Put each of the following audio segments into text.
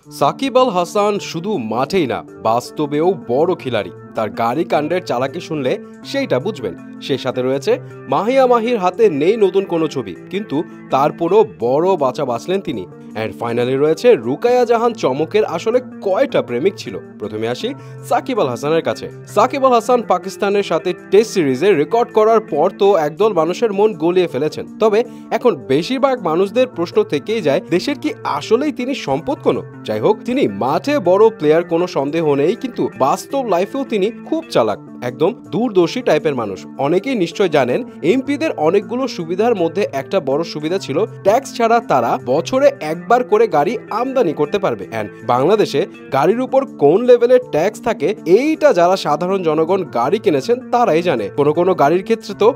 সাকিব আল হাসান শুধু মাঠেই না, বাস্তবেও বড় খিলাড়ি। তার গাড়ি কাণ্ডের চালাকি শুনলে সেইটা বুঝবেন। সেই সাথে রয়েছে মাহিয়া মাহির হাতে নেই নতুন কোনো ছবি, কিন্তু তারপরও বড় বাঁচা বাঁচলেন তিনি। অ্যান্ড ফাইনালি রয়েছে রুকায়া জাহান চমকের আসলে কয়টা প্রেমিক ছিল। প্রথমে আসি সাকিব আল হাসানের কাছে। সাকিব আল হাসান পাকিস্তানের সাথে টেস্ট সিরিজে রেকর্ড করার পর তো একদল মানুষের মন গলিয়ে ফেলেছেন। তবে এখন বেশিরভাগ মানুষদের প্রশ্ন থেকেই যায়, দেশের কি আসলেই তিনি সম্পদ কোনো? যাই হোক, তিনি মাঠে বড় প্লেয়ার কোনো সন্দেহ নেই, কিন্তু বাস্তব লাইফেও তিনি খুব চালাক, একদম দূরদর্শী টাইপের মানুষ। অনেকেই নিশ্চয় জানেন, এমপিদের অনেকগুলো সুবিধার মধ্যে একটা বড় সুবিধা ছিল ট্যাক্স ছাড়া তারা বছরে একবার করে গাড়ি আমদানি করতে পারবে। এন্ড বাংলাদেশে গাড়ির উপর কোন লেভেলের ট্যাক্স থাকে এইটা যারা সাধারণ জনগণ গাড়ি কিনেছেন তারাই জানে। কোনো গাড়ির ক্ষেত্রে তো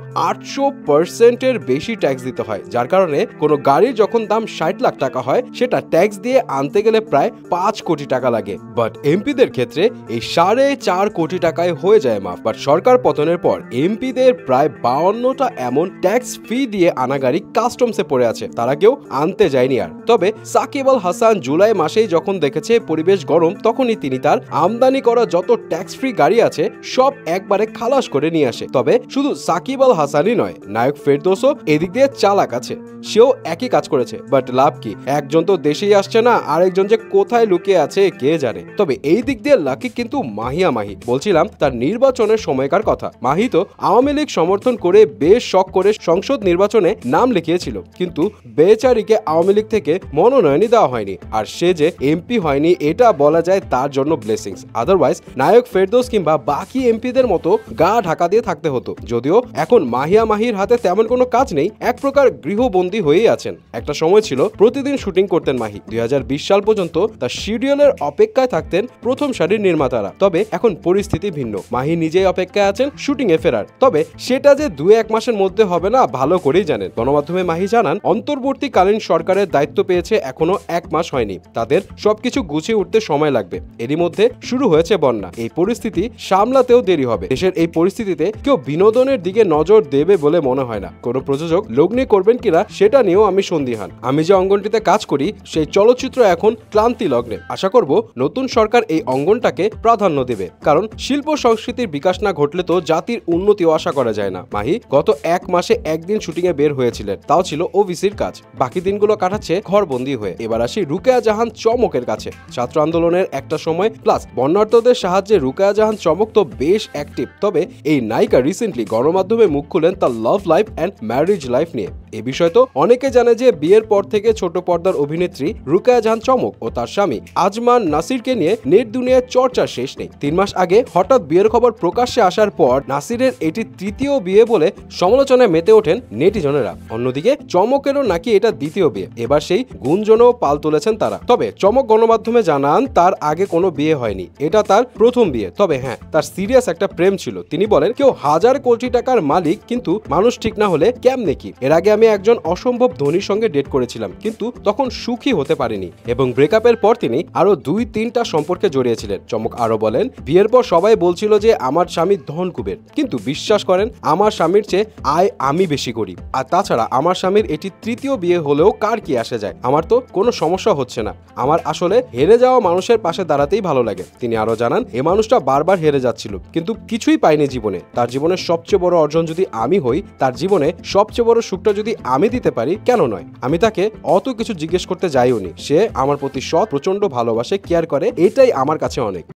800% বেশি ট্যাক্স দিতে হয়, যার কারণে কোনো গাড়ির যখন দাম 60 লাখ টাকা হয়, সেটা ট্যাক্স দিয়ে আনতে গেলে প্রায় 5 কোটি টাকা লাগে। বাট এমপিদের ক্ষেত্রে এই 4.5 কোটি টাকায় হয়ে যায় মাফ। বাট সরকার পতনের পর এমপিদের প্রায় 52টা এমন ট্যাক্স ফি দিয়ে আনা গাড়ি কাস্টমসে পড়ে আছে, তারা কেউ আনতে যায়নি আর। তবে সাকিব আল হাসান জুলাই মাসেই যখন দেখেছে পরিবেশ গরম, তখনই তিনি তার আমদানি করা যত ট্যাক্স ফ্রি গাড়ি আছে সব একবারে খালাস করে নিয়ে আসে। তবে শুধু সাকিব আল হাসানই নয়, নায়ক ফেরদৌসও এদিক দিয়ে চালাক আছে। সেও একই কাজ করেছে। বাট লাভ কি, একজন তো দেশেই আসছে না, আরেকজন যে কোথায় লুকিয়ে আছে কে জানে। তবে এই দিক দিয়ে লাকি কিন্তু মাহিয়া মাহি। বলছিলাম তার নির্বাচনের সময়কার কথা। মাহি তো আওয়ামী লীগ সমর্থন করে বেশ শখ করে সংসদ নির্বাচনে নাম লিখিয়েছিল, কিন্তু বেচারিকে আওয়ামী লীগ থেকে মনোনয়নই দেওয়া হয়নি। আর সে যে এমপি হয়নি এটা বলা যায় তার জন্য ব্লেসিংস। আদারওয়াইজ নায়ক ফেরদৌস কিংবা বাকি এমপিদের মতো গা ঢাকা দিয়ে থাকতে হতো। যদিও এখন মাহিয়া মাহির হাতে তেমন কোনো কাজ নেই, এক প্রকার গৃহবন্দী হয়েই আছেন। একটা সময় ছিল প্রতিদিন শুটিং করতেন মাহি। 2020 সাল পর্যন্ত তার শিডিউলের অপেক্ষায় থাকতেন প্রথম সারির নির্মাতারা। তবে এখন পরিস্থিতি ভিন্ন। মাহি নিজেই অপেক্ষায় আছেন শুটিং এ ফেরার। তবে সেটা যে 2-1 মাসের মধ্যে হবে না ভালো করেই জানেন। গণমাধ্যমে মাহি জানান, অন্তর্বর্তীকালীন সরকারের দায়িত্ব পেয়েছে এখনো 1 মাস হয়নি, তাদের সবকিছু গুছিয়ে উঠতে সময় লাগবে। এরই মধ্যে শুরু হয়েছে বন্যা। এই পরিস্থিতি সামলাতেও দেরি হবে। দেশের এই পরিস্থিতিতে কেউ বিনোদনের দিকে নজর দেবে বলে মনে হয় না। কোনো প্রযোজক লগ্নি করবেন কিনা সেটা নিয়েও আমি সন্দিহান। আমি যে অঙ্গনটিতে কাজ করি সেই চলচ্চিত্র এখন ক্লান্তি লগ্নে। আশা করব নতুন সরকার এই অঙ্গনটাকে প্রাধান্য দেবে, কারণ শিল্প সংস্কৃতির বিকাশ না ঘটলে তো জাতির উন্নতিও আশা করা যায় না। মাহি গত 1 মাসে একদিন শুটিং এ বের হয়েছিলেন, তাও ছিল ওবিসির কাজ। বাকি দিনগুলো কাটাচ্ছে ঘরবন্দি হয়ে। এবার আসি রুকায়া জাহান চমকের কাছে। ছাত্র আন্দোলনের একটা সময় প্লাস বন্যার্তদের সাহায্যে রুকায়া জাহান চমক তো বেশ অ্যাক্টিভ। তবে এই নায়িকা রিসেন্টলি গণমাধ্যমে মুখ খুলেন তার love life and marriage life নিয়ে। এ বিষয় তো অনেকে জানে যে বিয়ের পর থেকে ছোট পর্দার অভিনেত্রী রুকায়া জাহান চমক ও তার স্বামী আজমান নাসিরকে নিয়ে নেট দুনিয়ায় চর্চা শেষ নেই। 3 মাস আগে হঠাৎ বিয়ের খবর প্রকাশ্যে আসার পর নাসিরের এটি তৃতীয় বিয়ে বলে সমালোচনায় মেতে ওঠেন নেটিজনেরা। অন্যদিকে চমকেরও নাকি এটা দ্বিতীয় বিয়ে। এবার সেই গুঞ্জনও পাল তুলেছেন তারা। তবে চমক গণমাধ্যমে জানান তার আগে কোনো বিয়ে হয়নি, এটা তার প্রথম বিয়ে। তবে হ্যাঁ, তার সিরিয়াস একটা প্রেম ছিল। তিনি বলেন, কেউ 1000 কোটি টাকার মালিক, কিন্তু মানুষ ঠিক না হলে কেমনে কি। এর আগে আমি একজন অসম্ভব ধনীর সঙ্গে ডেট করেছিলাম, কিন্তু তখন সুখী হতে পারিনি। এবং ব্রেকআপের পর তিনি আরো 2-3টা সম্পর্কে জড়িয়েছিলেন। চমক আরো বলেন, বিয়ের পর সবাই বলছিল যে আমার স্বামী ধন কুবের, কিন্তু বিশ্বাস করেন আমার স্বামীর চেয়ে আয় আমি বেশি করি। আর তাছাড়া আমার স্বামীর এটি তৃতীয় বিয়ে হলেও কার কি আসে যায়, আমার তো কোনো সমস্যা হচ্ছে না। আমার আসলে হেরে যাওয়া মানুষের পাশে দাঁড়াতেই ভালো লাগে। তিনি আরো জানান, এ মানুষটা বারবার হেরে যাচ্ছিল, কিন্তু কিছুই পায়নি জীবনে। তার জীবনের সবচেয়ে বড় অর্জন যদি আমি হই, তার জীবনে সবচেয়ে বড় সুখটা যদি আমি দিতে পারি, কেন নয়। আমি তাকে অত কিছু জিজ্ঞেস করতে যাইওনি। সে আমার প্রতি সৎ, প্রচন্ড ভালোবাসে, কেয়ার করে, এটাই আমার কাছে অনেক।